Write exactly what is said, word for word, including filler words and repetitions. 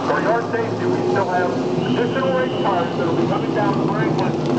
For your safety, we still have additional race cars that will be coming down Franklin